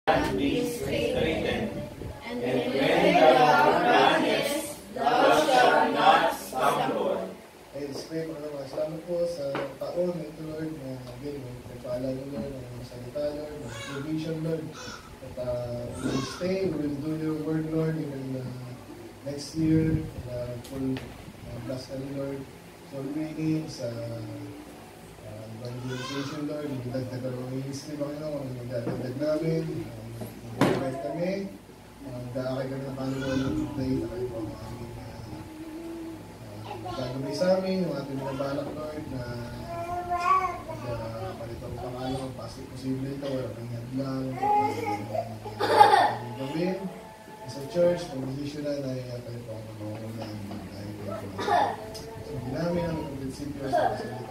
be straightened, and when thou runnest, thou shalt not stumble. Ay, spray mo naman. Salamat po sa taon na ito, Lord, na again, may paalala, Lord, ng salita, Lord, ng provision, Lord. At we will stay, we will do your word, Lord, even next year, full bless kami, Lord. So, remaining sa evangelization, Lord, magdagdag ka ng ministry, Panginoon, kung magdagdag namin, mag-invite kami, mag-aakay kami ng Panginoon ng today, na kayo po ang aming gagawin sa amin, yung ating binabalak, Lord, na palitong pangalan, posible ito, wala kang hadlang, gawin sa church, mag-positional na kayo po ang pag-uunan dahil kayo po. So, hindi namin ang prinsipyo sa salita.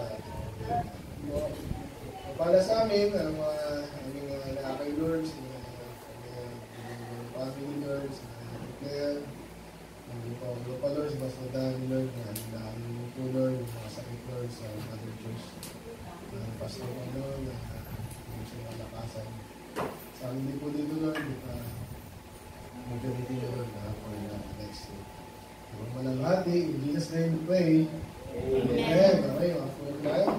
Para sa amin, ang mga aming nakakay lords, family lords, declare, ang lupa lords, mas madami lord, ang lupa lord, mga sakit lords, sa other church, pastor ko lord, yung siya malakasan. Sa amin din po dito lord, mag-gamitin nyo lord for next year. Huwag malanghati, in Jesus' name we pray. Amen. Okay, makapunan tayo.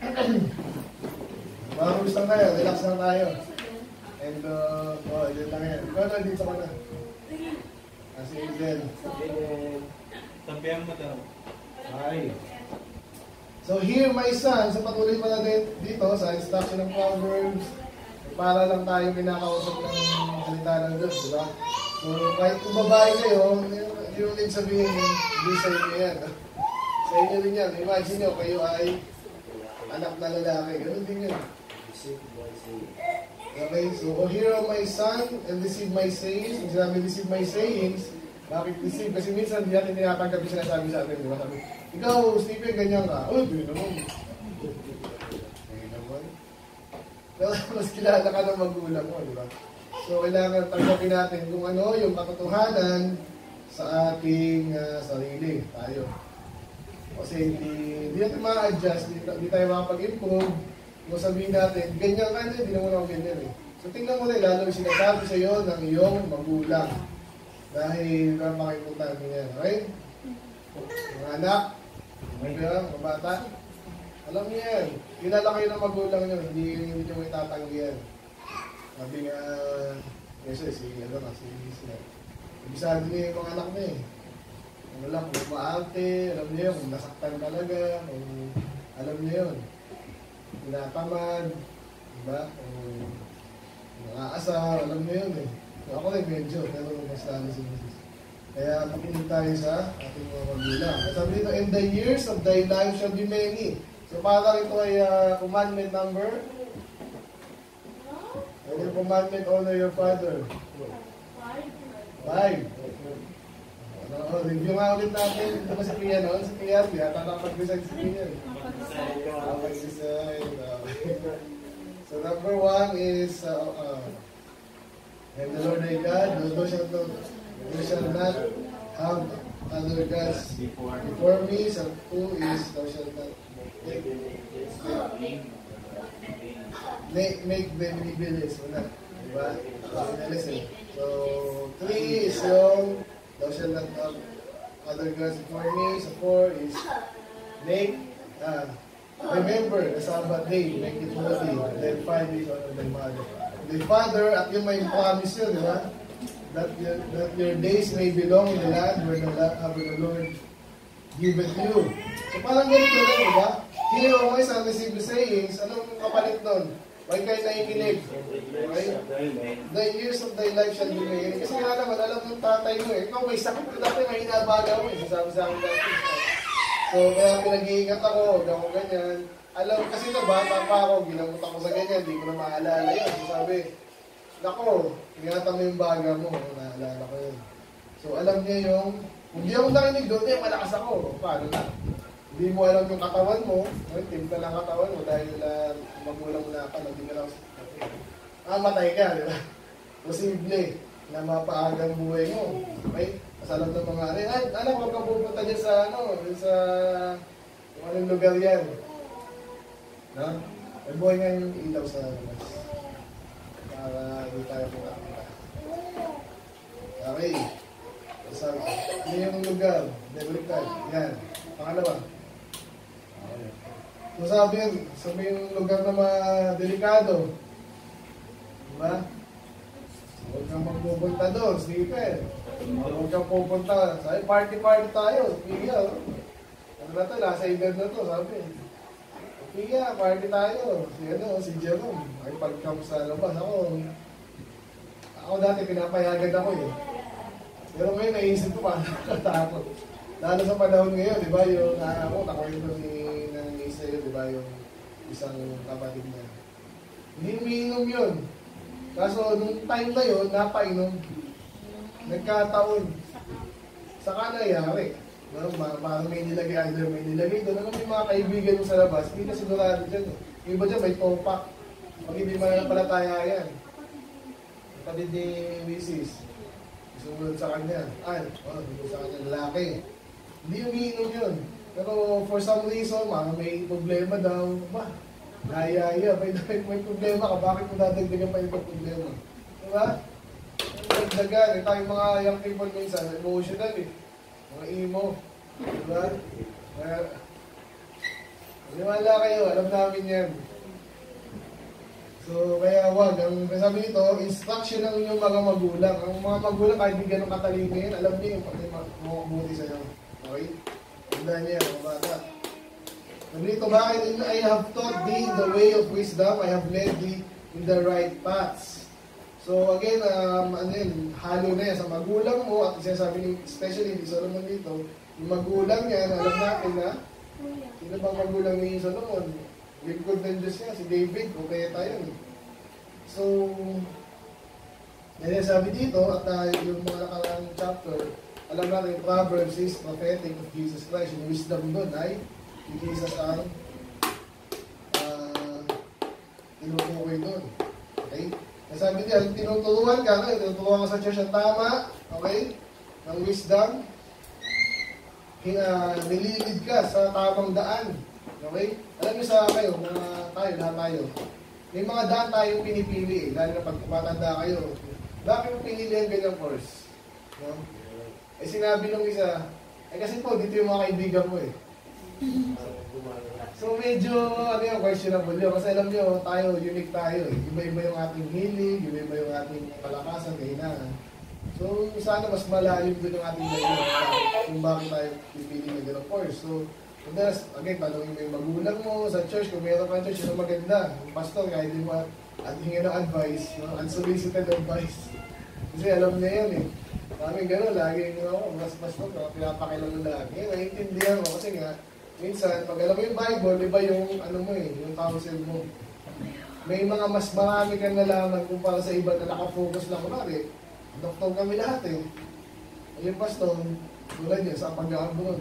Marus lang tayo, relax lang tayo. And, yun lang yan. Ikaw na, dito ka na. Kasi Eden. Tabihan mo daw. Okay. So, here my son, sa patuloy pa natin dito, sa instruction ng Proverbs, para lang tayo pinakausap ng salita ng Diyos, di ba? So, kahit kung babae kayo, yung ulit sabihin, hindi sa inyo yan. Sa inyo rin yan. Imagine nyo, kayo ay anak na lalaki. Ganun din yun. Okay, so, hear my son and receive my sayings. Kung sinabi receive my sayings, bakit receive? Kasi minsan, hindi natin tinatanggap yung sinasabi sa atin. Diba? Sabi, ikaw, Stephen, ganyan ka. Uy, hindi naman. Hindi naman. Mas kilala ka ng magulang mo, diba? So, kailangan tanggapin natin kung ano yung katotohanan sa ating sarili, tayo. Kasi hindi natin ma-adjust, hindi tayo makapag-improve. Kung sabihin natin, ganyan ka na, hindi naman ako ganyan eh. So, tingnan mo na lalo yung sinasabi sa iyo ng iyong magulang. Dahil makikita mo yan, okay? Mga anak, mga bata, alam niyo yan. Kilala kayo ng magulang nyo, hindi nyo may tatanggi yan. Sabi nga, kasi si Sina. Ibisado niya yung mga anak niya eh. Ano lang, kung maarte, alam niya yun, kung nasaktan talaga, kung alam niya yun. Pinatamad, diba? Kung nakaasar, alam niya yun eh. So, ako rin medyo, pero mas lalo si Mrs. Kaya makinig tayo sa ating mga magulang. Sabi dito, and the years of thy life shall be many. So parang ito ay commandment number. And yung commandment, honor your father. 5. Review nga ulit natin. Ito ba si Pia, no? Si Pia, yata nakapag-design si Pia. Nakapag-design. So number 1 is, and the Lord thy God, thou shalt not have other gods before me. So 2 is, thou shalt not make them rebellious. Wala. Diba? So 3 is yung thou shalt not have other gods before me. So 4 is make remember the Sabbath day, make it holy. And then 5 is honor thy mother. The father, at yung may promise yun, di ba? That your days may belong in the land where the Lord giveth you. So parang ganito lang, di ba? Here, O my son, receive the sayings. Anong kapalit doon? Why kayo nakikinig? Okay? The years of thy life shall be many. Kasi nga naman, alam ng tatay mo eh. Ikaw may sakit ko dati, may hinabaga mo eh. Sasabi sa akin dati. So, kaya pinag-iingat ako, huwag ako ganyan. Alam, kasi na bata pa ako, ginamot ako sa ganyan, hindi ko na maalala yun. So sabi, nako, ingatan mo yung baga mo, naalala ko yun. So alam niya yung, hindi ako nakinig doon, malakas ako. Paano na? Hindi mo alam yung katawan mo, timpla lang katawan mo dahil magulang mo na ka, hindi ka lang matay ka, di ba? Posible na mapaagang buhay mo. Okay? Kasalam ng mga alam ko kang pupunta dyan sa, sa anong lugar yan. No? May buhay nga yung ilaw sa labas. Para hindi tayo pumunta. lugar. Hindi, baliktad. Yan. Pangalawa. So sabi yun, sabi yung lugar na delikado. Diba? Huwag kang magpupunta doon, sleeper. Huwag kang pupunta. Sabi, party-party tayo. Piya, ano na to, nasa edad na to, sabi. Piya, party tayo. Si Jerome, ay pag-camp sa labas. Ako dati, pinapayagan ako eh. Pero ngayon, naisip ko pa, nakatakot. Lalo sa panahon ngayon, di ba, yung takwento ni Nanisa yun, di ba, yung isang kapatid niya. Hindi umiinom yun. Kaso, nung time na yun, napainom. Nagkataon. Saka nangyari. Parang may nilagay, either may nilagay doon. Ano may mga kaibigan mo sa labas, hindi na sigurado dyan. Yung iba dyan, may topak. Pag hindi palataya yan. Kapatid ni Mrs. Sumunod sa kanya. Sumunod sa kanya, lalaki. Hindi umiinom yun. Pero for some reason, may problema daw. Nayaya, may problema ka. Bakit mo dadagdagan pa yung problema? Diba? Dagdagan. Tayong mga young people minsan, emotional eh. Mga emo. Diba? Maniwala kayo, alam namin yan. So, kaya wag. Ang sabi nito, instruction ng inyong mga magulang. Ang mga magulang, kahit di ganun katalino yan, alam niyo yung mabuti sa'yo. Okay? Tandaan niya, mga bata. Sabi nito, bakit I have taught thee the way of wisdom, I have led thee in the right paths. So, again, halo na yan sa magulang mo, at sinasabi ni, especially ni Solomon dito, yung magulang niya, alam natin na, sino bang magulang ni Solomon? Lingkod ng Diyos niya, si David, o kaya tayo. So, yan sabi dito, at yung mga nakarang chapter, alam natin, Proverbs is prophetic of Jesus Christ. Yung wisdom doon ay, si Jesus ang tinutukoy doon. Okay? Sabi niya, tinuturuan ka sa church ang tama, okay? Ng wisdom, nililid ka sa tamang daan. Okay? Alam niyo sa kayo, lahat tayo. May mga daan tayong pinipili, lalo na pag matanda kayo. Bakit mo pinili ang ganyang course? No? Sinabi nung isa, kasi po, dito yung mga kaibigan mo eh. So medyo, questionable yun. Kasi alam niyo, tayo, unique tayo eh. Iba-iba yung ating hilig, iba-iba yung ating palakasan, kahinaan. So, sana mas malalim din yung ating dahilan kung bakit tayo pipili na gano'ng course. So, again, tanongin mo yung magulang mo sa church, kung meron ka church, yun ang maganda. Yung pastor, kahit di mo at hingin ng advice, unsolicited advice. Kasi alam niya yan eh. Maraming gano'n, lagi yung mas pastor, pinapakilala lagi. Yan, naiintindihan mo kasi nga, minsan, pag alam mo yung Bible, iba yung, yung counsel mo. May mga mas marami kang nalaman kung para sa iba na nakafocus lang. Kunwari, doktor kami lahat eh. Yung pastor, tulad niya sa pag-aabron.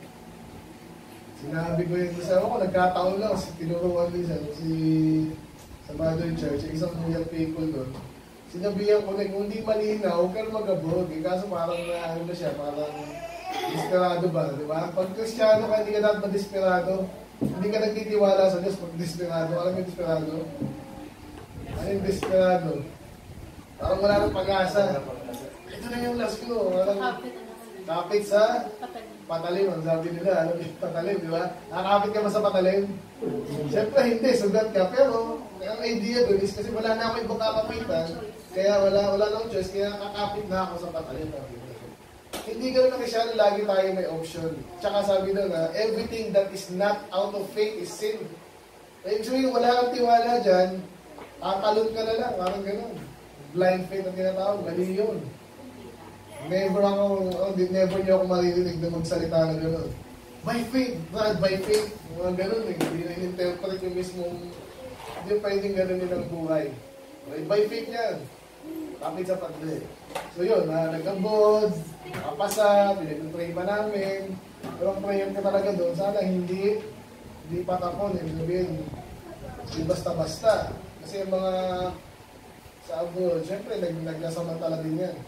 Sinabi ko yun sa ako, nagkataon lang, tinuruan din sa Mother Church, yung isang muyang people doon. Sinabihan ko na kung hindi malinaw, huwag ka na mag-abroad. Eh, kaso parang parang desperado ba, di ba? Pag Kristiyano ka, hindi ka dapat ma-desperado. Hindi ka nagtitiwala sa Diyos pag desperado. Alam mo yung desperado? Ano yung desperado? Parang wala nang pag-asa. Ito na yung last ko. Kapit sa patalim. Ang sabi nila, alam yung patalim, di ba? Nakakapit ka ba sa patalim? Siyempre hindi, sugat ka. Pero ang idea doon is kasi wala na ako ibang kakapitan. Kaya wala nang choice, kaya kakapit na ako sa patalim. Hindi gano'n na Kristyano, lagi tayo may option. Tsaka sabi doon na, everything that is not out of faith is sin. Ibig sabihin, wala kang tiwala dyan, tatalon ka na lang, parang gano'n. Blind faith ang tinatawag, mali yun. Never niyo ako maririnig na magsalita na gano'n. By faith, not by faith. Mga gano'n eh, hindi na in-interpret yung mismong, hindi pwedeng gano'n yun ang buhay. Okay, by faith yan. Kapit sa pagdali. So yun, nag-abroad, nakapasa, pinag-pray pa namin. Pero ang prayer ko talaga doon, sana hindi patapon. Ibig sabihin, hindi basta-basta. Kasi yung mga sa abroad, syempre, nagnasamantala din yan.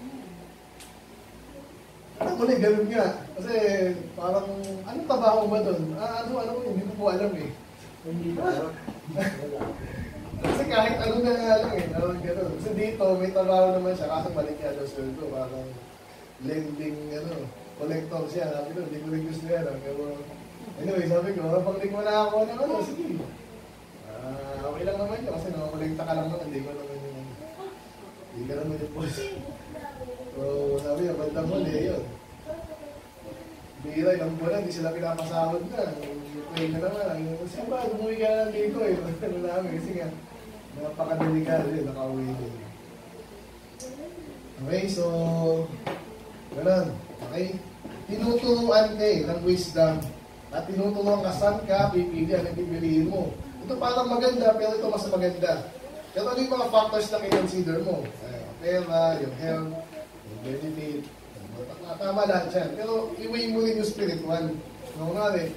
Ano ganun nga. Kasi parang, anong trabaho ba doon? Hindi ko po alam eh. Hindi ko alam. Kasi kahit na lang eh, gano'n. Kasi dito, may trabaho naman siya, kaso balik niya doon sweldo, parang lending, collector siya. Sabi ko, hindi ko rin gusto yan. Pero, anyway, sabi ko, pag di ko na ako sige. Okay lang naman yun kasi nakakolekta ka lang naman, hindi ka naman yung boss. So, sabi niya, bandang huli, yun. Bira, ilang buwan, hindi sila pinapasahod na. Play na naman. Kasi ba, umuwi ka na dito eh. Ano namin, kasi nga, napakadelikado yun, nakauwi din. Okay, so, ganun. Okay? Tinuturuan ka ng wisdom. At tinuturuan ka saan ka, pipili ang pipiliin mo. Ito parang maganda, pero ito mas maganda. Pero ano yung mga factors na i-consider mo? Pera, yung health, yung benefit, tama lahat yan. Pero i-weigh mo rin yung spiritual. Yung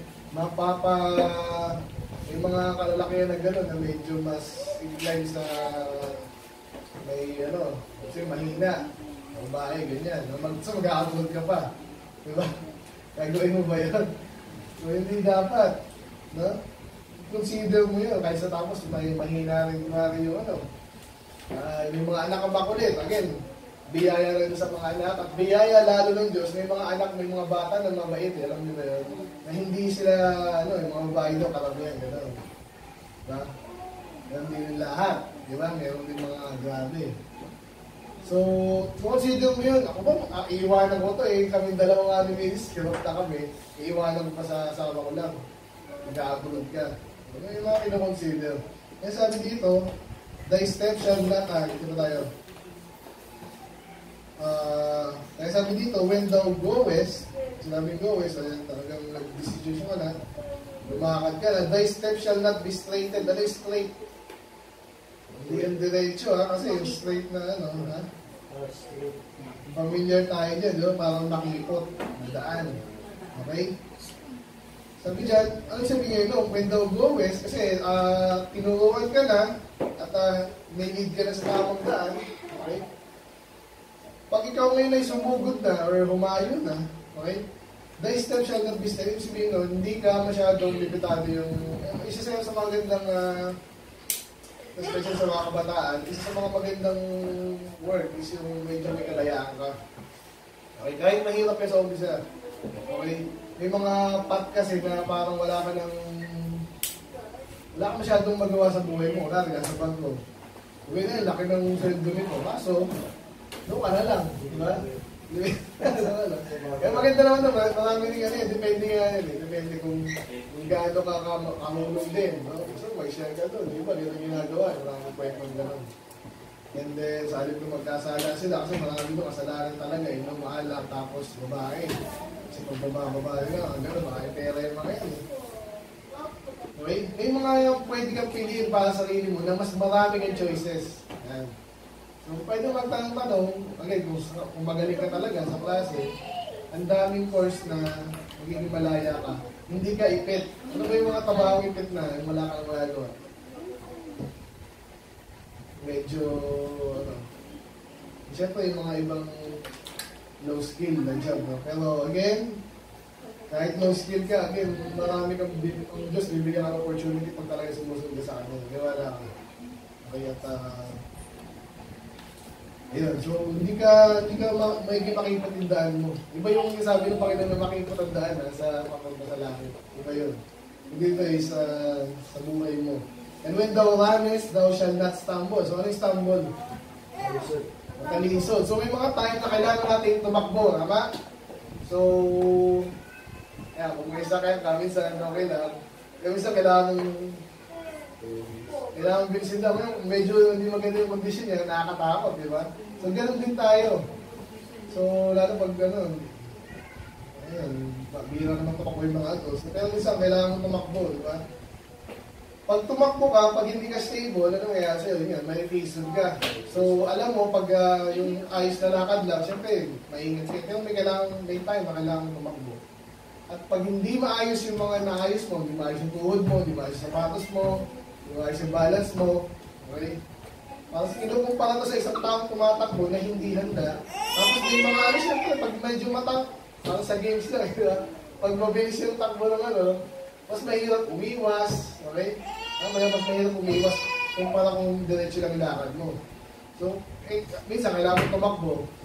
yung mga kalalakihan na gano'n na medyo mas inclined sa may kasi mahina. Babae, ganyan. Mag-aabot ka pa. Diba? Gagawin mo ba yan? So, hindi dapat. No? Consider mo yun. Kaysa tapos, mahina rin yung yung mga anak ang makulit. Again, biyaya rin sa mga anak. At biyaya lalo ng Diyos, may mga anak, may mga bata na mabait. Alam niyo ba yun? Na hindi sila, yung mga babae daw, karamihan, gano'n. Diba? Meron din lahat. Diba? Meron din mga grabe. So, consider mo yun. Ako ba, iiwanan ko to eh. Kaming dalawang minis, kirot na kami. Iiwanan ko pa sa asawa ko lang. Mag-aabulod ka. Ano yung mga kinoconsider? Kaya sabi dito, thy step shall not, ito na tayo. Kaya sabi dito, when thou goest, sinabing goest, talagang nag-decision ka na, lumakad ka na, thy step shall not be straightened. Ano yung straight? Hindi ang diretso kasi yung straight na familiar tayo dyan, parang makipot, nadaan. Okay? Sabi dyan, ano sabi ngayon, when thou goest, kasi tinuruan ka na, at may lead ka na sa tamang daan, okay? Pag ikaw ngayon ay sumugod na, or humayo na, okay? Thy step shall not be straight. Sabihin nun, hindi ka masyadong limitado yung, isa sa magandang, especially sa mga kabataan, isa sa mga magandang work is yung medyo may kalayaan ka. Okay, kahit mahirap ka sa umpisa. Okay? May mga path kasi na parang wala ka masyadong magawa sa buhay mo. Wala ka sa bangko. Okay na, laki ng sweldo nito. Kaso, doon ka na lang. Diba? Kaya maganda naman marami rin depende nga yan eh. Depende kung gaano ka kamulong din. So, may share ka doon. Diba? Ganun ginagawa. Maraming kwentong gano'n. And then, sa halip nung magkasala sila, kasi marami nung kasalanan talaga. Yung mahal lang, tapos babae. Kasi pag babae na, gano'n, makaya pera yung mga yan. Okay? May mga pwede kang piliin para sa sarili mo na mas marami kang choices. Yan. So, pwede magtanong-tanong, okay, kung magaling ka talaga sa klase, ang daming course na magiging malaya ka. Hindi ka ipit. Ano ba yung mga tabawang ipit na wala kang magagawa? Medyo, siyempre yung mga ibang low skill na job. No? Pero again, kahit low skill ka, again, marami kang, ang Diyos, bibigyan ng opportunity pag talaga sumusunod ka sa akin. Wala ka. Kaya ayun, so hindi ka makipatindaan mo. Iba yung sabi ng Panginoon na makipatindaan sa papunta sa langit. Iba yun. Hindi ito ay sa buhay mo. And when thou runnest, thou shall not stumble. So ano yung stumble? Matalisod. So may mga time na kailangan natin tumakbo. Tama? So, kung may sakit, minsan okay lang. Minsan kailangan bilisin daw. Medyo hindi maganda yung condition niya, nakakatakot, di ba? So, ganoon din tayo. So, lalo pag gano'n, bira naman tumakbo yung mga adults. Pero minsan, kailangan tumakbo, di ba? Pag tumakbo ka, pag hindi ka stable, ano kaya sa'yo? Yun, may reason ka. So, alam mo, pag yung ayos na lakad lang, syempre, maingat ka. Pero may time na kailangan tumakbo. At pag hindi maayos yung mga naayos mo, hindi maayos yung tuhod mo, hindi maayos yung sapatos mo, ayos yung balance mo, okay? Parang kinukumpara to sa isang taong tumatakbo na hindi handa. Tapos may mga siyempre, pag medyo parang sa games lang, pag mabilis yung takbo ng mas mahirap umiwas, okay? Mas mahirap umiwas kumpara kung diretso lang ilakad mo. So, minsan kailangan tumakbo.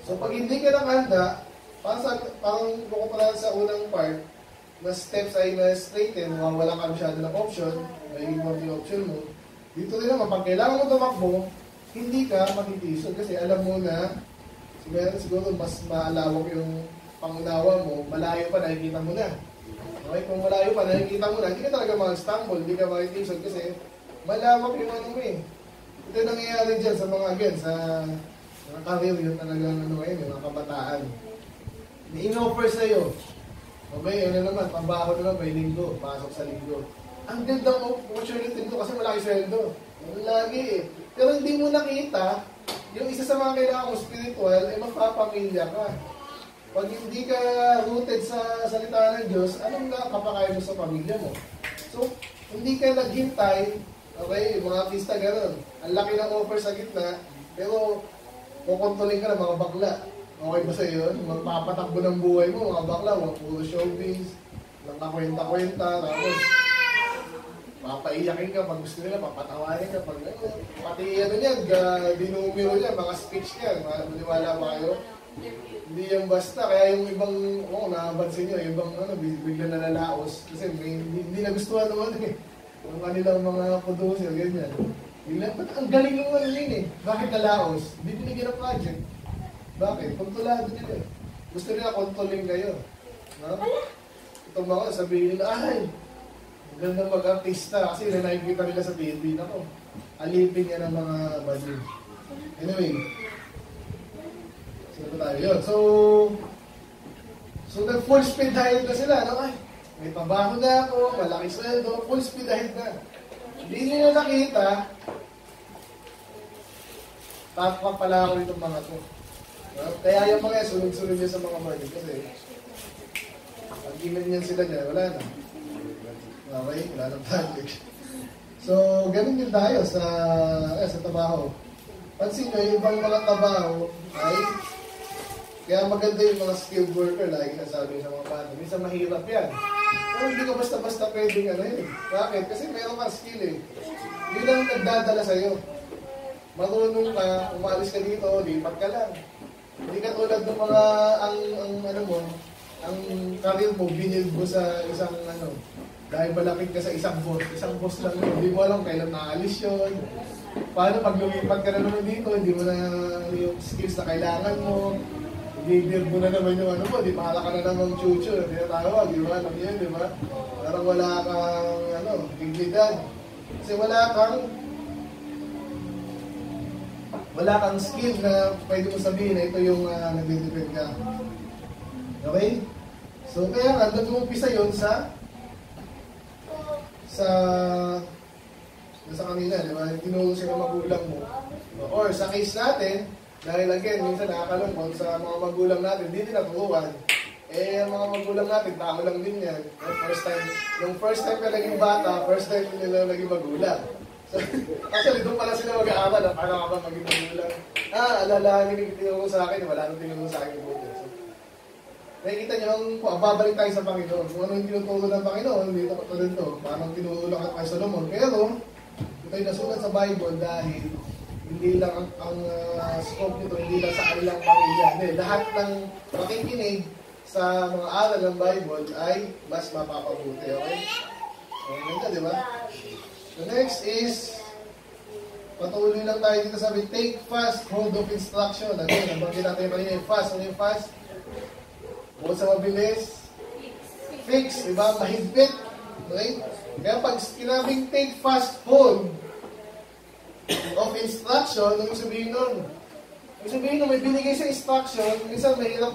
So pag hindi ka nakahanda, parang kukumpara sa unang part, na steps ay na-straighten, wala ka masyado ng option, may konti option mo. Dito rin naman, pag kailangan mo tumakbo, hindi ka matitisod kasi alam mo na siguro mas maalawak yung pangunawa mo, malayo pa nakikita mo na. Okay, kung malayo pa nakikita mo na, hindi ka talaga mag-stumble, hindi ka matitisod kasi malawak yung ano mo eh. Ito yung nangyayari dyan sa mga sa mga career yun talagang yung mga kabataan. Ni-in-offer sa'yo. Okay, ano naman, pambaho naman, may linggo, pasok sa linggo. Ang ganda ng opportunity nito kasi malaki sweldo. Lagi eh. Pero hindi mo nakita, yung isa sa mga kailangan mo spiritual, magpapamilya ka. Pag hindi ka rooted sa salita ng Diyos, anong kapakain mo sa pamilya mo? So, hindi ka naghintay, okay, mga artista gano'n. Ang laki ng offer sa gitna, pero kukontrolin ka ng mga bakla. Okay ba sa iyo? Magpapatakbo ng buhay mo, mga bakla, puro showbiz, lang kakwenta-kwenta, tapos papaiyakin ka pag gusto nila, papatawarin ka pag pati ano yan, dinumero niya, mga speech niya, maniwala ba kayo? Hindi yung basta, kaya yung ibang, nakapansin nyo, ibang bigla na nalaos, kasi hindi nagustuhan naman yung kanilang mga producer, ganyan. Ang galing naman yun bakit nalaos? Hindi binigyan ng project. Bakit? Kontrolado nila. Gusto nila kontrolin kayo. No? Itong mga sabihin nila, ay, ganda mag-artista kasi nakikita nila sa TV. Nako, alipin niya ng mga badin. Anyway, sino pa tayo yun? So nag-full speed ahead na sila. No? Ay, may trabaho na ako, malaki sweldo, full speed ahead na. Hindi nila nakita, tapos pala ako itong mga to. Kaya yung mga sunod-sunod niya sa mga money kasi pag iman sila niya, wala na. Okay, wala na project. So, ganun din tayo sa trabaho. Pansin nyo, yung ibang mga trabaho ay kaya maganda yung mga skilled worker, lagi nasabi sa mga bata. Minsan mahirap yan. Pero hindi ka basta-basta pwedeng Bakit? Kasi mayroon kang skill eh. Hindi lang nagdadala sa'yo. Marunong ka, umalis ka dito, lipat ka lang. Hindi ka tulad ng mga, ang career mo, binild mo sa isang, dahil malapit ka sa isang boss lang yun. Hindi mo alam kailan naalis yun. Paano pag lumipat ka na naman dito, hindi mo na yung skills na kailangan mo. I-build mo na naman yung di pahala ka na naman chucho. Hindi na tawag, di ba? Alam yun, di ba? Parang wala kang, dignidad. Kasi wala kang skill na pwede mo sabihin na ito yung nag-depend ka. Okay? So, kaya nga, nag-umpisa yun sa kanila, di ba? Tinuro siya ng magulang mo. Or sa case natin, dahil again, minsan nakakalungkot sa mga magulang natin, hindi naturuan. Ang mga magulang natin, tao lang din yan. Yung first time ka naging bata, first time nila naging magulang. So, actually, doon pala sila mag-aaral. Paano ka ba maging magulang? Alalahanin yung tinuro sa akin, wala nang tinuro sa akin yung buti. So, nakikita nyo, babalik tayo sa Panginoon. Kung ano yung tinuturo ng Panginoon, dito ko rin to. Parang tinuro lang at kay Solomon. Kaya ito yung nasulat sa Bible dahil hindi lang ang scope nito, hindi lang sa kanilang pamilya. Hindi, lahat ng makikinig sa mga aral ng Bible ay mas mapapabuti. Okay? Okay, di ba? The next is, patuloy lang tayo dito sabi, take fast hold of instruction. Again, nabanggit natin kanina yung fast. Ano yung fast? Bukod sa mabilis, fix, diba? Mahigpit. Okay? Kaya pag sinabing take fast hold of instruction, ano sabihin nun? Ano sabihin nun, may binigay sa instruction, minsan mahirap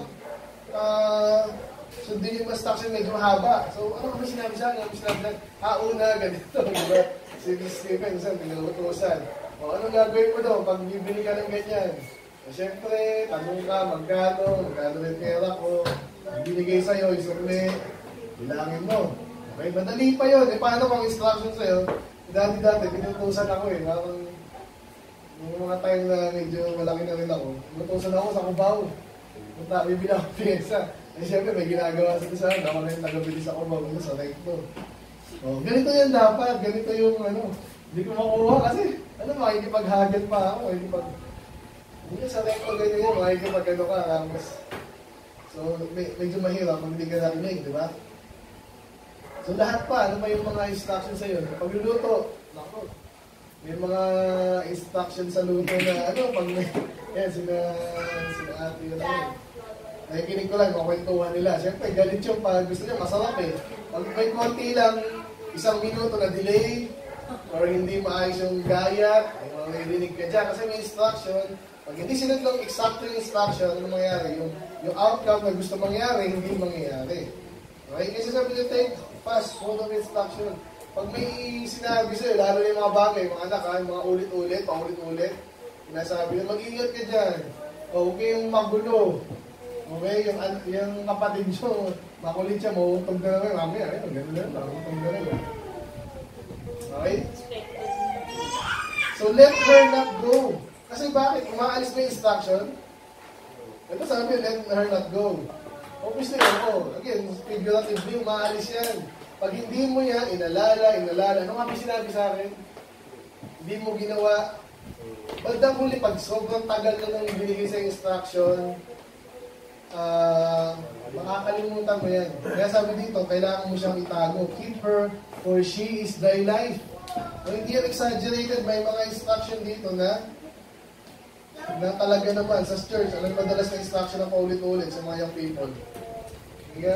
sundin yung instruction medyo mahaba. So, ano ba sinabi sa akin? Una, ganito, diba? Sige, minsan, pinutusan. O, ano gagawin mo daw pag bibili ka ng ganyan? Siyempre, tanong ka, magkano yung pera ko, binigay sa'yo, isukli, bilangin mo. Okay, madali pa yun. Paano kung instruction sa'yo? Dati, pinutusan ako parang yung mga time na medyo malaki na rin ako, pinutusan ako sa Cubao. Bibili ako pyesa. Siyempre, may ginagawa sa isa, ako na yung nagabili sa Cubao sa recto. O, ganito yan dapat, ganito yung hindi ko makuha kasi, makikipag-hagel pa ako, Hindi sa record ganyan yun, makikipag ano ka, tapos. So, medyo mahirap kung hindi ka narinig, di ba? So, lahat pa, ano pa yung mga instructions sa'yo? Pagluluto, nako. May mga instructions sa luto na, ano, pag may, yan, sina ate yun, ano. Nakikinig ko lang, makwentuhan nila. Siyempre, galit yung pag gusto niya, masarap eh. Pag may konti lang, 1 minuto na delay, or hindi maayos yung gayat, ay maririnig ka dyan. Kasi may instruction, pag hindi sinunod lang exact yung instruction, ano mangyayari? Yung outcome na gusto mangyari, hindi mangyayari. Okay? Kasi sabi niyo, take fast, follow the instruction. Pag may sinabi sa'yo, lalo na yung mga bagay, mga anak, ha, mga ulit-ulit, paulit-ulit, sinasabi na, mag-ingat ka dyan. O, huwag kayong magulo. Okay, yung kapatid nyo, makulit siya, mautog na naman, mamaya, ayun, gano'n na, mautog na naman. Okay? So, let her not go. Kasi bakit? Umaalis na yung instruction. Ito sabi, let her not go. Obviously, again, figuratively, umaalis yan. Pag hindi mo yan, inalala. Ano nga ba sinabi sa akin? Hindi mo ginawa. Bandang huli, pag sobrang tagal na nang binigay sa instruction, makakalimutan mo yan. Kaya sabi dito, kailangan mo siyang itago. Keep her, for she is thy life. So, hindi yan exaggerated. May mga instruction dito na talaga naman sa church. Alam madalas na instruction na paulit-ulit sa mga young people. Kaya,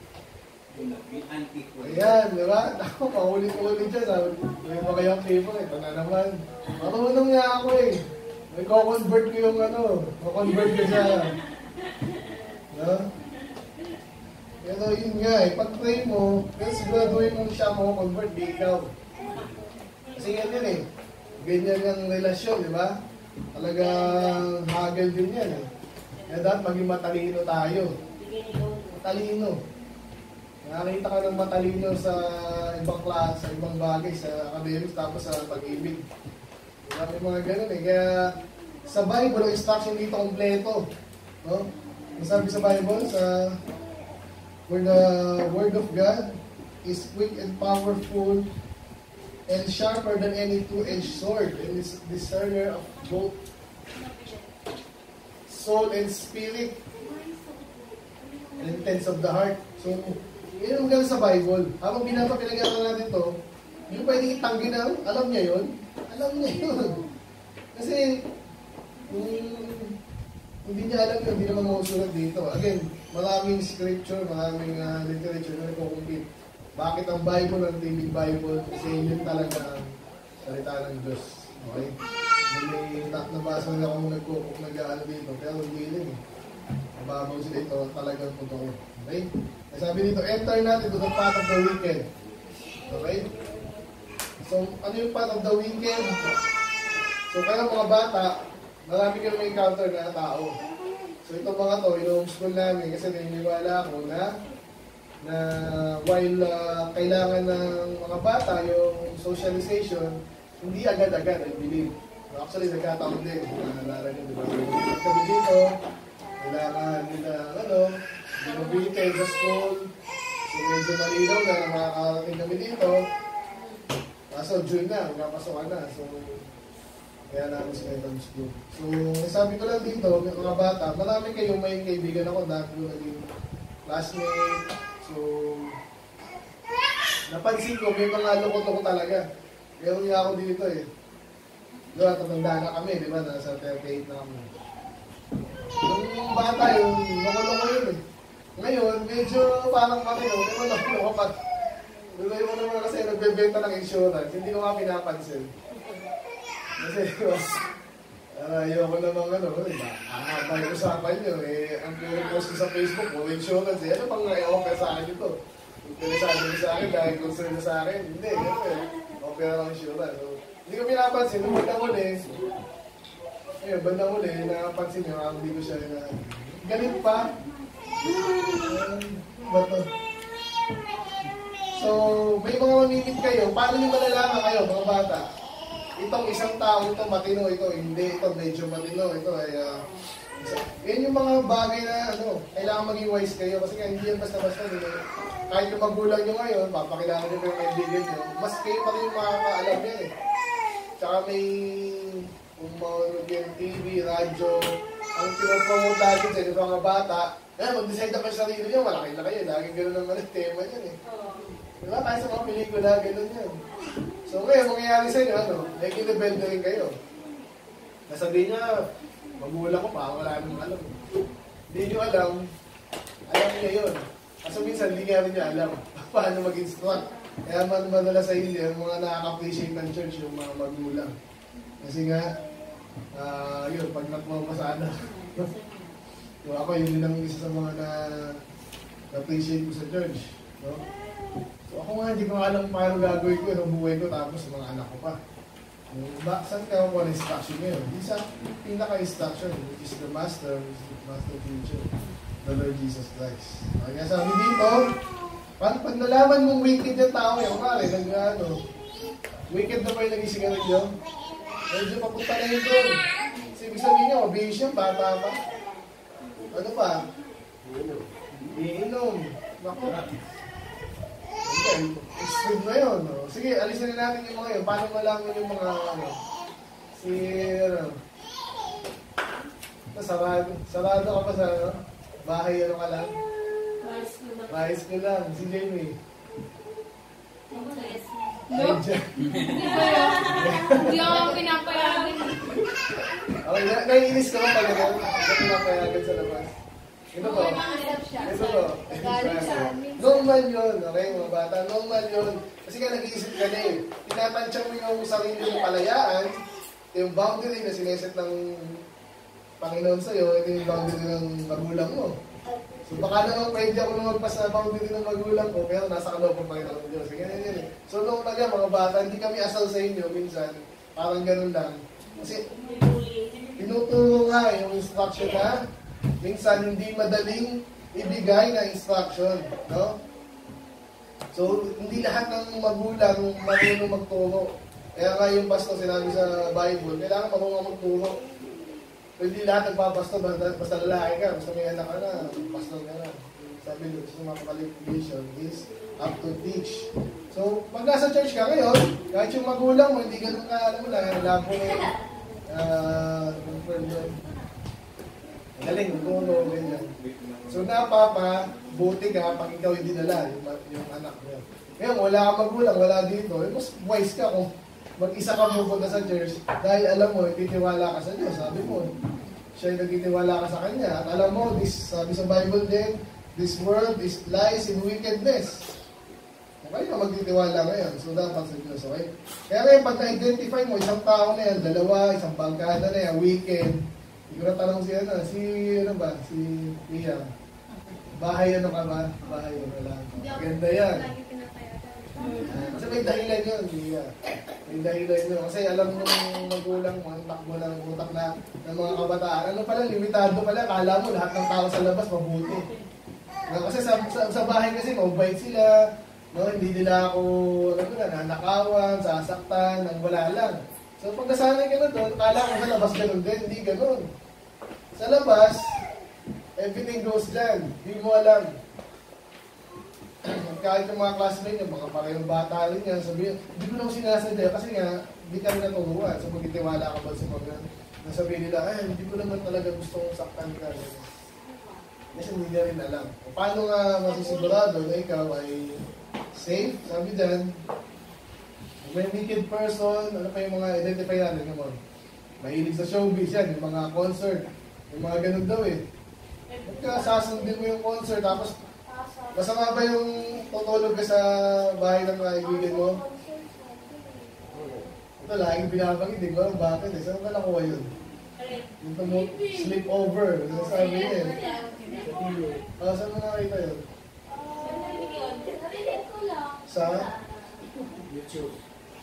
ayan, di ba? Ako, paulit-ulit dyan. Sabi, may mga young people, ito na naman. Marunong niya ako eh. May convert ko yung convert ko siya. No? Pero yun nga eh, pag-pray mo, pero siguraduhin mo siya mo convert, di ikaw. Kasi yan din eh. Ganyan yung relasyon, di ba? Talagang hagel din yan eh. Kaya dapat maging matalino tayo. Matalino. Nakakita ka ng matalino sa ibang klase, sa ibang bagay, sa academics, tapos sa pag-ibig. May mga ganun eh. Kaya sa Bible, ang instruction dito kompleto. No? Sabi sa Bible, where the Word of God is quick and powerful and sharper than any two-edged sword, and is discerner of both soul and spirit, and intents of the heart. So, yun ang gano'n sa Bible. Habang pinag-aralan natin ito, hindi ko pwedeng itanggi na, alam niya yun? Alam niya yun. Kasi, hindi niya alam yun, hindi naman mausulat dito. Again, maraming scripture, maraming literature na nagkukumpit. Bakit ang Bible, ang Daily Bible? Kasi yun talaga ang salita ng Diyos. Okay? May nabasa na akong nag-ano dito, pero hindi rin eh. Mababaw sila ito, talagang totoo. Okay? Sabi dito, enter natin to the path of the wicked. Okay? So, ano yung path of the wicked? So, kaya mga bata, marami kayo may encounter na tao. So, itong mga to, i-homeschool namin kasi naniniwala ako na while kailangan ng mga bata yung socialization, hindi agad-agad, I believe. Actually, nagkataon din. Naalala nyo, di ba? Kami dito, kailangan nila, binubitay sa school. So, medyo malinaw na makakarating kami dito. Kaso, June na, magkapasokan na. So, kaya namin sila yung school. So, sabi ko lang dito, mga bata, marami kayong may kaibigan ako dahil ko naging classmate. So, napansin ko, may mga loko-loko talaga. Meron nga ako dito eh. Doon, tatanda na kami, di ba? Nasa 38 na kami. Yung bata, yung loko-loko yun eh. Ngayon, medyo parang matino, may loko-loko pa. Duloy mo naman kasi nagbebenta ng insurance, hindi ko nga pinapansin. Kasi, ayoko namang mahaba yung usapan nyo. Ang puro-post ko sa Facebook, puro insurance. Ano pang i-offer sa akin ito? Interesado nyo sa akin dahil concern sa akin? Hindi, offer lang insurance. So, hindi ko pinapansin. Nung bandang huli, napansin nyo, hindi ko siya galit pa. Bato. So, may mga mamimit kayo. Paano nyo malalaman kayo, mga bata? Itong isang tao, ito matino, ito hindi, ito medyo matino, ito ay yan yung mga bagay na kailangan maging wise kayo kasi hindi yan basta-basta kahit yung magulang nyo ngayon, papakilala nyo yung kaibigan nyo, mas kayo pa rin yung makakaalam yan eh. Tsaka may kung manonood yung TV, radyo, ang pinopromote natin sa inyo mga bata, mag-decide na kayo sa sarili nyo, malaki na kayo, laging gano'n naman ang tema yan eh. Diba? Kahit sa mga pelikula, gano'n yan. So ngayon, mangyayari sa inyo, may kinibenda rin kayo. Nasabihin niya, magulang ko pa, wala nang alam. Hindi nyo alam niya yun. Kaso minsan, hindi nga rin niya alam paano mag-instruct. Kaya madalas sa hindi, yung mga nakaka-appreciate ng church, yung mga magulang. Kasi nga, yun, pag nagmamasa anak. So, ako, yun din ang isa sa mga na-appreciate ko sa church. No? So, ako nga, hindi ko alam paano gagawin ko yung buhay ko, tapos mga anak ko pa. Saan ka ako ng instruction ngayon? Isa, pinaka-instruction, which is the master teacher, the Lord Jesus Christ. Kaya sabi dito, pag nalaman mong wicked yung tao yung pare, wicked na ba yung nag-ising ka rin medyo papunta na yun doon. Kasi ibig sabihin niya, mabihis yung bata pa. Ano pa? Iinom. Naku. Okay, extreme na yun. No? Sige, alisin na natin yung mga yun. Paano malaman yung mga sarado ka pa sa bahay, ka lang? Rice ko lang. Si Jamie. No? Hindi ako pinapayagan. Okay, naiinis ka ba pag gano'n? Hindi pinapayagan sa labas. Ito po. Normal yun, okay mga bata? Normal yun. Kasi nga nag-iisip ka na eh. Tinatansya mo yung sarili ng palayaan, yung boundary na sineset ng Panginoon sa'yo, ito yung boundary ng magulang mo. So baka naman pwede ako lumagpas sa boundary ng magulang ko, pero nasa kalooban pa rin ako ng Diyos. Ganyan yan eh. So nung taga mga bata, hindi kami asal sa inyo minsan, parang ganun lang. Kasi tinuturo nga yung instruction na minsan hindi madaling ibigay na instruction. No? So hindi lahat ng magulang marunong magturo. Kaya nga yung pastor sinabi sa Bible, kailangan marunong magturo. Hindi lahat nagpapasto, basta lalaki ka, basta may anak ka na, pastor ka na. Sabi doon sa mga qualification is up to teach. So, pag nasa church ka ngayon, kahit yung magulang mo, hindi ganun ka, alam mo lang, labo galing, tulo, ganyan. So, buti ka pag ikaw yung dinala, yung anak mo. Ngayon, wala ka magulang, wala dito, mas wise ka kung mag-isa ka pupunta sa church dahil alam mo, ititiwala ka sa Diyos. Sabi mo, siya yung nagtitiwala ka sa Kanya. At alam mo, sabi sa Bible din, this world is lies in wickedness. Okay na magtitiwala ngayon. So, dapat sa Diyos, okay? Kaya ngayon, pag na-identify mo, isang tao na yan, dalawa, isang bangkada na yan, wicked. Hindi ko na tanong si Pia. Bahay ano ka ba? Bahay ano lang. Ganda yan. Kasi may dahilan yun, Pia. May dahilan yun. Kasi alam mo ng magulang mo, ang takbo ng utak na ng mga kabataan. Ano pala, limitado pala. Kala mo lahat ng tao sa labas mabuti. Kasi sa bahay kasi mabait sila. No, hindi nila ako nanakawan, sasaktan, nang wala lang. So pag nasanay ka na doon, kala ko sa labas ganun din, hindi ganun. Sa labas, everything goes dyan. Hindi mo alam. Kahit yung mga classmates niya, baka parehong bata rin yan, sabihin, hindi ko naman sinasadya kasi nga, hindi kami naturuan. So magtitiwala ka ba sa mga nasabihin nila, hindi ko naman talaga gustong saktan ka. Kasi hindi na rin alam. Paano nga masisigurado na ikaw ay safe? Sabi dyan, may wicked person, ano pa yung mga identify natin naman? Mahilig sa showbiz yan, yung mga concert, yung mga ganun daw eh. Sasundin mo yung concert, tapos masama ba yung tutulog ka sa bahay ng mga kaibigan mo? Ito, laging binabangin, di ko alam bakit eh. Saan ka nakuha yun? Yung sleep over, sabi niya eh. Saan mo nakita yun? Sa? YouTube.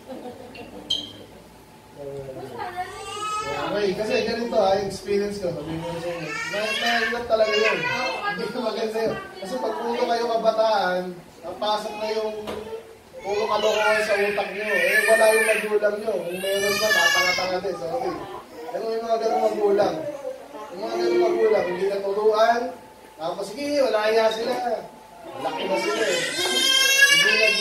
Okay, kasi ganito experience ko, sabihin mo na sa inyo. Nahilap talaga yun. Hindi ko maganda yun. Kasi pag puro kayo kabataan, napasok na yung puro kalokohan sa utak nyo. Wala yung magulang nyo. Kung meron ba, tatanga-tanga din. So, okay. Ano yung mga ganung magulang? Yung mga ganung magulang, hindi naturuan. Tapos, sige, wala kaya sila. Malaki na sila eh.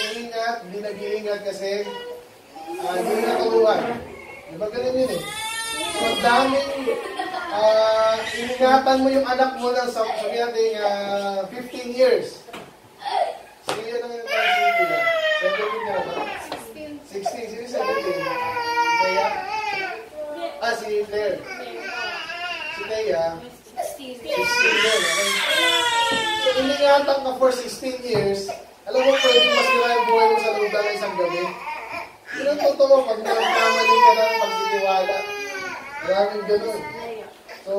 Hindi nag-iingat kasi hindi naturuan. Diba ganun yun eh? So, ang daming iningatan mo yung anak mo ng sabi natin 15 years. Sige yan ang sige na. 17 na ba? 16. Sino 17? Kaya? Si Claire. Si Thea. 16 yun. Okay? So, iningatan ka for 16 years. Alam mo, pwede masira yung buhay mo sa loob ng isang gabi. Yun ang totoo, pag nakamali ka ng pagsitiwala. Maraming ganun. So,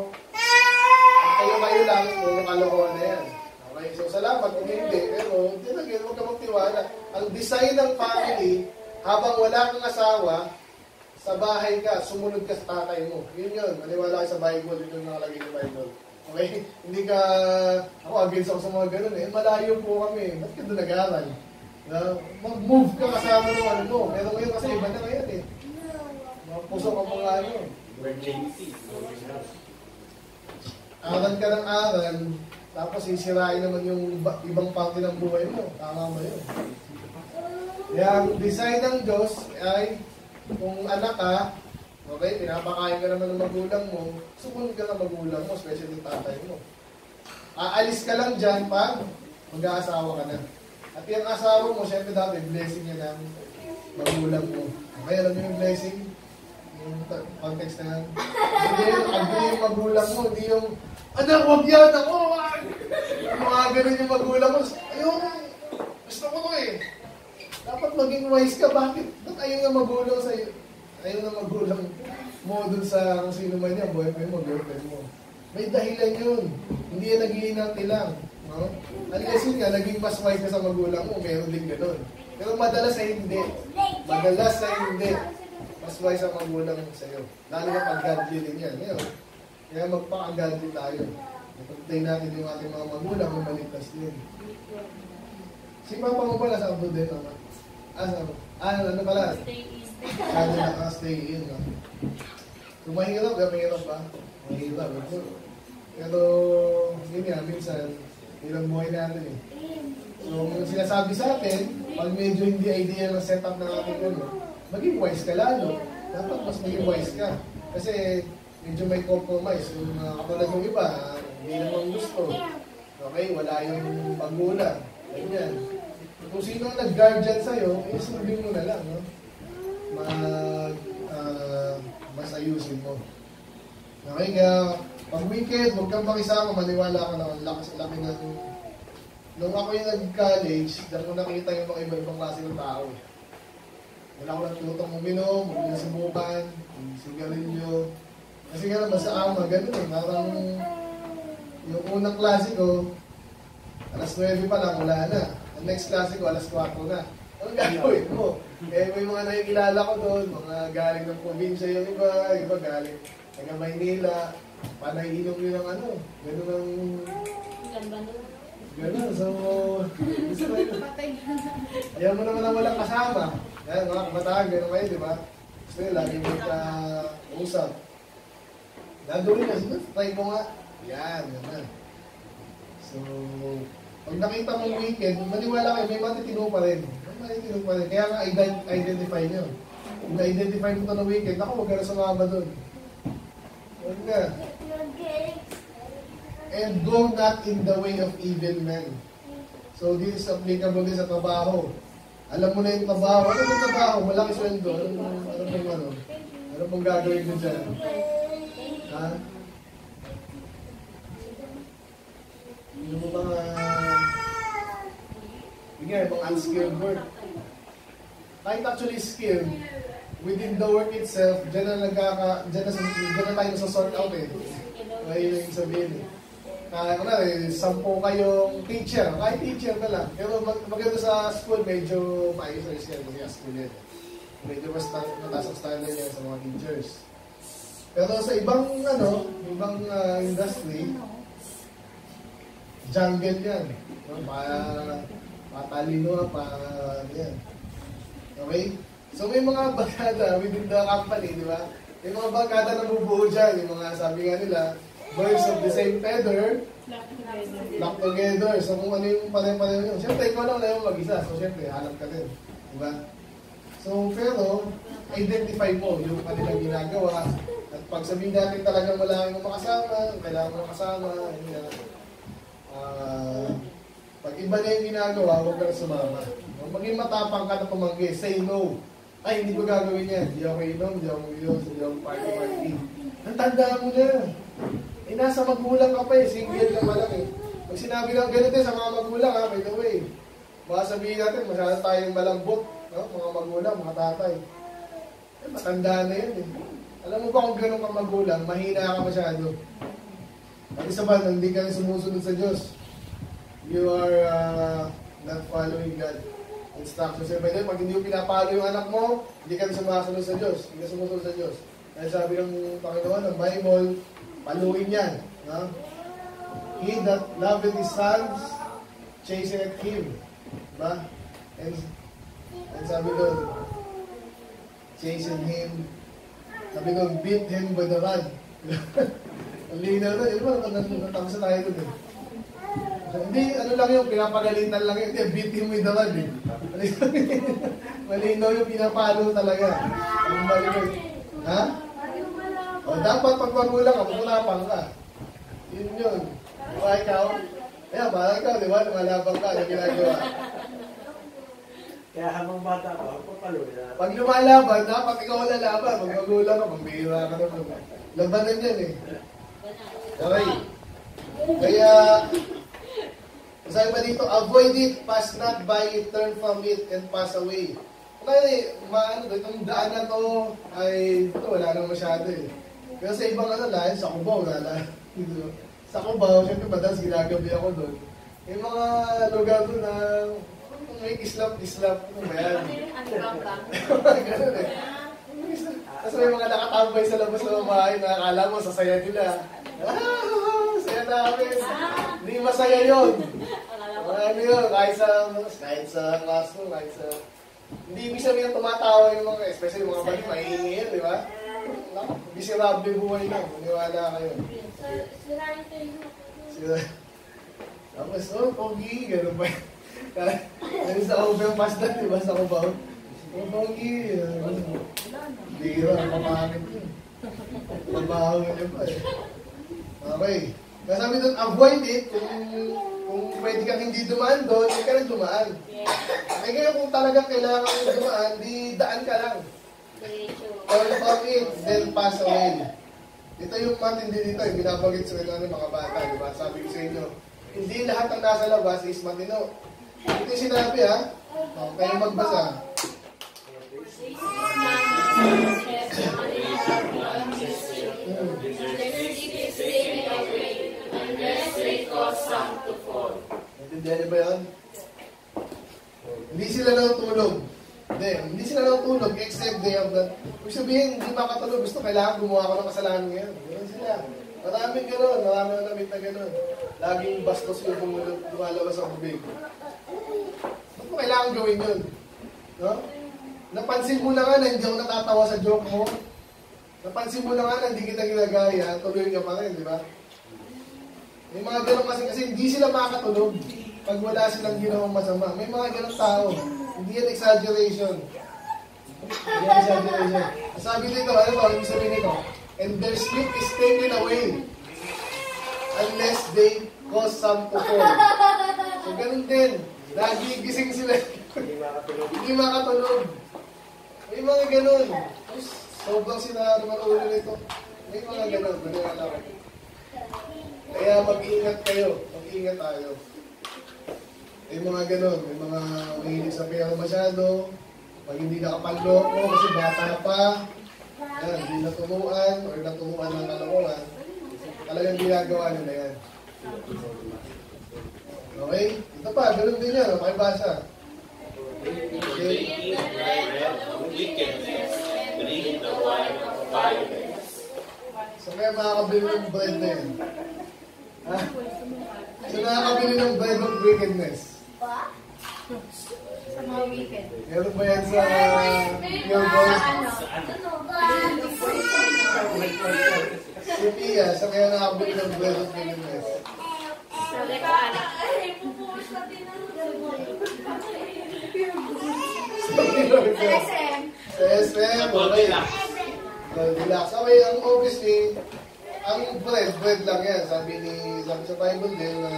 kayo lang, yung kalokohan na yan. Okay, so salamat kung hindi, pero hindi na ganun, huwag ka magtiwala. Ang design ng family, habang wala kang asawa, sa bahay ka, sumunod ka sa tatay mo. Yun yun, maniwala ka sa Bible, yun yung nakalagay ng Bible. Okay? Hindi ka, ako against ako sa mga ganun eh. Malayo po kami. Ba't ka doon nag-aaral? Mag-move ka kasama ng ano mo. Pero ngayon kasi iba na ngayon eh. Pusok ang mga ano. Aral ka ng aral, tapos sisirain naman yung ibang parte ng buhay mo. Tama ba yun? Kaya ang design ng Diyos ay kung anak ka, okay, pinapakain ka naman ng magulang mo, sumunod ka ng magulang mo, especially yung tatay mo. Aalis ka lang dyan pag mag-aasawa ka na. At yung asawa mo, syempre dati, blessing niya ng magulang mo. Okay, alam niyo yung blessing? Yung context na yan. Hindi yung agree yung magulang mo, hindi yung, anak, huwag yan ako! Yung mga ganun yung magulang mo, ayun, gusto ko to eh. Dapat maging wise ka, bakit? Ba't ayaw na magulang sa'yo? Ayaw na magulang mo dun sa kung sino man yan, boyfriend mo, girlfriend mo. May dahilan yun. Hindi yan nag-iinati lang. No? Unless yun nga, naging mas wise ka sa magulang mo, meron din ganun. Pero madalas ay hindi. Madalas ay hindi. Mas wise ang magulang mo sa'yo. Lalo na pag godly din yan. Ngayon, kaya magpaka-godly tayo. Napagtay natin yung ating mga magulang, maligtas din. Si Papa mo pala sa abroad din, naman. Ano pala? Ano naka-stay in, no? So, mahirap ba? Mahirap. Pero, yun nga, minsan, ilang buhay natin eh. So, yung sinasabi sa atin, pag medyo hindi ideal ang setup ng ating ano, maging wise ka lalo. Dapat mas maging wise ka. Kasi, medyo may compromise. Yung katulad yung iba, hindi naman gusto. Okay, wala yung magulang. Ganyan. Kung sino ang nag-guardian sa'yo, sundin mo na lang, no? Mas ayusin mo. Okay, kaya pag weekend, huwag kang makisama, maniwala ka na ang laki ng... Nung ako yung nag-college, dahil ko nakita yung mga iba-ibang klase ng tao. Wala ko natutong uminom, huwag na subukan, sigarilyo. Kasi nga naman sa ama, ganun eh. Parang yung unang klase ko, alas 9 pa lang, wala na. Ang next klase ko, alas 4 na. Anong gagawin mo? Eh, may mga nakikilala ko doon, mga galing ng probinsya yung iba galing taga Maynila, panay-inom nyo ng ano, gano'n ang... Gano'n, so... Ayaw mo naman na walang kasama. Yan, mga kabataan, gano'n kayo, di ba? Gusto nyo, lagi mo ka-usap. Gagawin na, sige, try mo nga. Yan, naman. So, pag nakita mong weekend, maniwala kayo, may matitino pa rin. Kaya nga, identify nyo. Kung na-identify mo ito ng weekend, ako, huwag ka na sumama doon. Huwag ka. And go not in the way of evil men. So, this is applicable din sa trabaho. Alam mo na yung trabaho. Ano yung trabaho? Malaki sweldo. Ano pong gagawin mo dyan? Ha? Yung mga... mga unskilled work. Kahit actually skilled, within the work itself, dyan na tayo nasa-sort out eh. Kaya yung sabihin eh. Kaya 10 kayong teacher, kahit teacher na lang. Pero maganda sa school, medyo maayos yan kasi school yan. Medyo mas mataas ang standard yan sa mga teachers. Pero sa ibang industry, jungle yan. Patalino, yan. Okay? So may mga bagada within the company, di ba? May mga bagada na bubuo dyan. Yung mga sabi nga nila, birds of the same feather, flock together. So kung ano yung pare-pareho nyo. Siyempre, ikaw lang na yung mag-isa. So siyempre, hanap ka din. Di ba? So, pero, identify mo yung kanilang ginagawa. At pag sabihin natin talagang wala kang makasama, kailangan mo makasama, pag iba na yung ginagawa, huwag ka na sumama. Maging matapang ka na tumanggi, say no. Ay, hindi ko gagawin yan. Hindi ako inom, hindi ako inom, hindi ako party. Ang tanda mo na. Eh, nasa magulang ka pa eh, single ka pa lang eh. Pag sinabi lang ganito sa mga magulang ha, by the way, baka sabihin natin, masyado tayong malambot, no? Mga magulang, mga tatay. Eh, matanda na yan eh. Alam mo ba kung gano'n kang magulang, mahina ka masyado. At isa ba, hindi ka rin sumusunod sa Diyos. You are not following God instructions. By the way, pag hindi mo pinapalo yung anak mo, hindi ka rin sumasunod sa Diyos. Hindi ka sumusunod sa Diyos. Dahil sabi ng Panginoon, ng Bible, paluin yan. No? He that loveth his sons, chasteneth him. Diba? And sabi doon, chasten him. Sabi doon, beat him with the rod. Ang linaw na, yun ba? Natapos na tayo doon eh. Hindi, ano lang yung pinapagalitan lang yun. Hindi, beat him with the rod eh. Malinaw yung pinapalo talaga. Ang malinaw. Ha? O, dapat pag magulang ka, magulapang ka. Yun yun. Diba ikaw? Kaya, parang ikaw, di ba? Lumalabang ka, na ginagawa. Kaya habang bata ka, papalo na. Pag lumalaban, dapat ikaw lalaban. Pag magulang ka, magbihira ka naman. Labanan yan eh. Okay. Kaya, sabi ba dito, avoid it, pass not by it, turn from it, and pass away. Kaya, itong daan na to, ay, ito, wala nang masyado eh. Pero sa ibang lahat, sa Cubao, sa Cubao, syempre madalas ginagabi ako doon. Yung mga lugar doon na may islap, ano ba yan? Ganun eh. Tapos may mga nakatambay sa labas ng bahay na akala mo, sasaya nila. Saya namin. Hindi masaya yun. Ano yun, kahit sa classroom, hindi ibig sabihin tumatawa yung mga, especially yung mga balik, mahihingi yan, di ba? Miserable buhay lang, maniwala kayo. Tapos, pogi, gano'n ba? Ano sa overpass na, di ba, sa Cubao? Pogi, bira, pamangit yun. Mabaho yun pa eh. Okay. Kaya sabi doon, avoid it, kung pwede kang hindi dumaan doon, hindi ka rin dumaan. Eh kaya kung talagang kailangan mo dumaan, di daan ka lang. Turn from it, then pass away. Ito yung matindi dito, yung binabagit sa ng mga bata, di ba? Sabi ko sa inyo, hindi lahat ng nasa labas is matino. Ito yung sinabi ha, kayo magbasa. Natindihan niyo ba yun? Hindi sila natutulog. Hindi sila natutulog except they have that. Kung sabihin, hindi makatulog. Gusto, kailangan gumawa ko ng kasalanan ngayon. Ganun sila. Maraming gano'n. Maraming namit na gano'n. Laging bastos yung lumalabas sa bubig. Ba't mo kailangan gawin yun? No? Napansin mo na nga na hindi ako natatawa sa joke mo. Napansin mo na nga na hindi kita ginagaya. Tuloy ka pa rin, di ba? May mga gano'n kasi hindi sila makakatulog pag wala silang ginawang masama. May mga gano'ng tao. Hindi yan exaggeration. Hindi yan exaggeration. Sabi dito, ano ba? Ibig sabihin nito, and their sleep is taken away unless they cause some to fall. So, ganun din. Lagi gising sila. Hindi makatulog. May mga ganun. Sobrang sinaro ng ulo nito. May mga ganun. Maniwala ko. Kaya mag-ingat kayo. Mag-ingat tayo. May mga ganun. May mga mahilig sa pera masyado. Pag hindi nakapanloko kasi bata pa. Yan, hindi naturuan or naturuan ng kalokohan. Talagang ginagawa nyo na yan. Okay? Ito pa, ganun din yan. Makibasa. Okay? So kaya makakabili ng bread na yan. Ha? So nakakabili ng bread of wickedness. Sa mga weekend. Meron ba yan sa your boys? Si Pia, so kaya nakakabili ng bread of wickedness. Sabi ko, anak. So, Sa SM, okay. Goldilocks. Okay, ang obviously, ang bread lang yan. Sabi sa Bible din na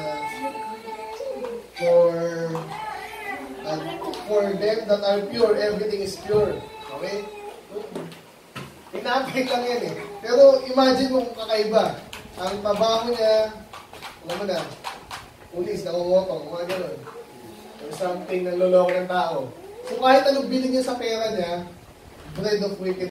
for them that are pure, everything is pure. Okay? Inapit lang yan eh. Pero imagine mo kung kakaiba. Ang trabaho niya, alam mo na, pulis, nakungotong, mga ganun. Or something, nanloloko ng tao. So kahit anong bilhin niya sa pera niya, bread of wicked